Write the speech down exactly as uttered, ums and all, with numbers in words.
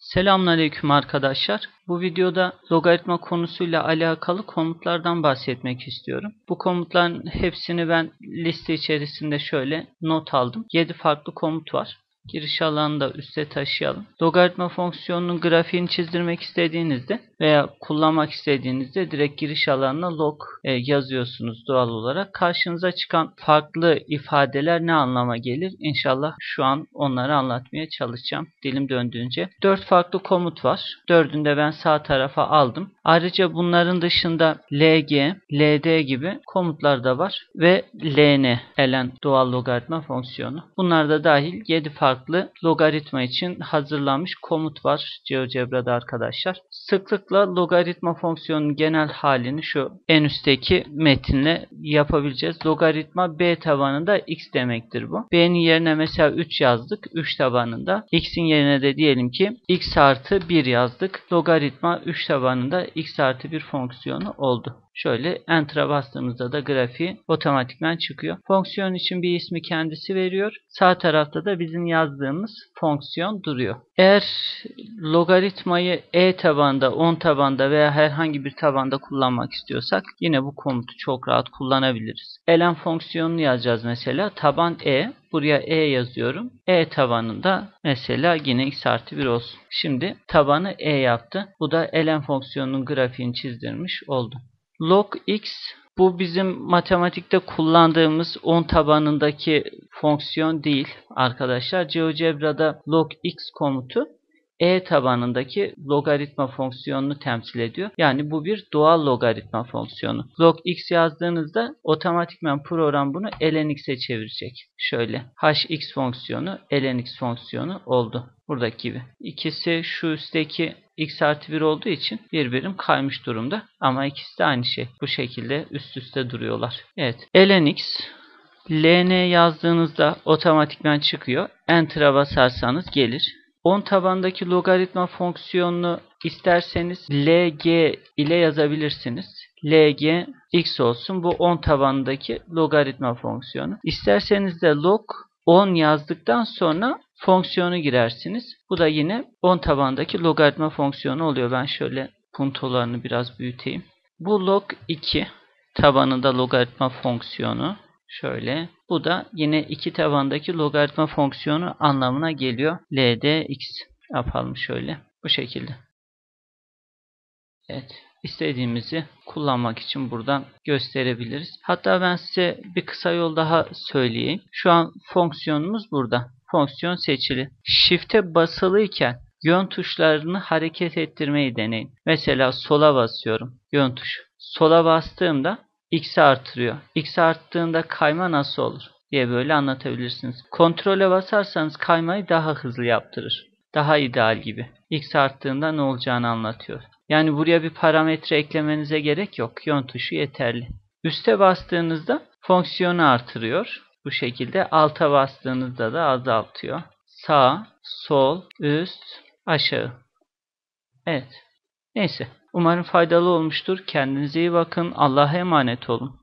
Selamünaleyküm arkadaşlar. Bu videoda logaritma konusuyla alakalı komutlardan bahsetmek istiyorum. Bu komutların hepsini ben liste içerisinde şöyle not aldım. yedi farklı komut var. Giriş alanını da üste taşıyalım. Logaritma fonksiyonunun grafiğini çizdirmek istediğinizde veya kullanmak istediğinizde direkt giriş alanına log e, yazıyorsunuz doğal olarak. Karşınıza çıkan farklı ifadeler ne anlama gelir? İnşallah şu an onları anlatmaya çalışacağım dilim döndüğünce. dört farklı komut var. dördünü de ben sağ tarafa aldım. Ayrıca bunların dışında lg, ld gibi komutlar da var ve ln, ln doğal logaritma fonksiyonu. Bunlar da dahil yedi farklı farklı logaritma için hazırlanmış komut var GeoGebra'da arkadaşlar. Sıklıkla logaritma fonksiyonunun genel halini şu en üstteki metinle yapabileceğiz. Logaritma b tabanında x demektir bu. B'nin yerine mesela üç yazdık. üç tabanında. X'in yerine de diyelim ki x artı bir yazdık. Logaritma üç tabanında x artı bir fonksiyonu oldu. Şöyle Enter'a bastığımızda da grafiği otomatikman çıkıyor. Fonksiyon için bir ismi kendisi veriyor. Sağ tarafta da bizim yazdığımız fonksiyon duruyor. Eğer logaritmayı e tabanda, on tabanda veya herhangi bir tabanda kullanmak istiyorsak yine bu komutu çok rahat kullanabiliriz. Ln fonksiyonunu yazacağız mesela. Taban e. Buraya e yazıyorum. E tabanında mesela yine x artı bir olsun. Şimdi tabanı e yaptı. Bu da ln fonksiyonunun grafiğini çizdirmiş oldu. Log x, bu bizim matematikte kullandığımız on tabanındaki fonksiyon değil arkadaşlar. GeoGebra'da log x komutu e tabanındaki logaritma fonksiyonunu temsil ediyor. Yani bu bir doğal logaritma fonksiyonu. Log x yazdığınızda otomatikman program bunu ln x'e çevirecek. Şöyle hx fonksiyonu ln x fonksiyonu oldu. Buradaki gibi. İkisi şu üstteki x artı bir olduğu için bir birim kaymış durumda. Ama ikisi de aynı şey. Bu şekilde üst üste duruyorlar. Evet. ln x ln yazdığınızda otomatikman çıkıyor. Enter'a basarsanız gelir. on tabandaki logaritma fonksiyonunu isterseniz lg ile yazabilirsiniz. Lg x olsun. Bu on tabandaki logaritma fonksiyonu. İsterseniz de log on yazdıktan sonra fonksiyonu girersiniz. Bu da yine on tabandaki logaritma fonksiyonu oluyor. Ben şöyle puntolarını biraz büyüteyim. Bu log iki tabanında logaritma fonksiyonu. Şöyle. Bu da yine iki tabandaki logaritma fonksiyonu anlamına geliyor. Ldx yapalım şöyle. Bu şekilde. Evet. İstediğimizi kullanmak için buradan gösterebiliriz. Hatta ben size bir kısa yol daha söyleyeyim. Şu an fonksiyonumuz burada. Fonksiyon seçili. Shift'e basılıyken yön tuşlarını hareket ettirmeyi deneyin. Mesela sola basıyorum. Yön tuşu. Sola bastığımda x'i artırıyor. X arttığında kayma nasıl olur diye böyle anlatabilirsiniz. Kontrole basarsanız kaymayı daha hızlı yaptırır. Daha ideal gibi. X arttığında ne olacağını anlatıyor. Yani buraya bir parametre eklemenize gerek yok. Yön tuşu yeterli. Üste bastığınızda fonksiyonu artırıyor. Bu şekilde alta bastığınızda da azaltıyor. Sağ, sol, üst, aşağı. Evet. Neyse. Umarım faydalı olmuştur. Kendinize iyi bakın. Allah'a emanet olun.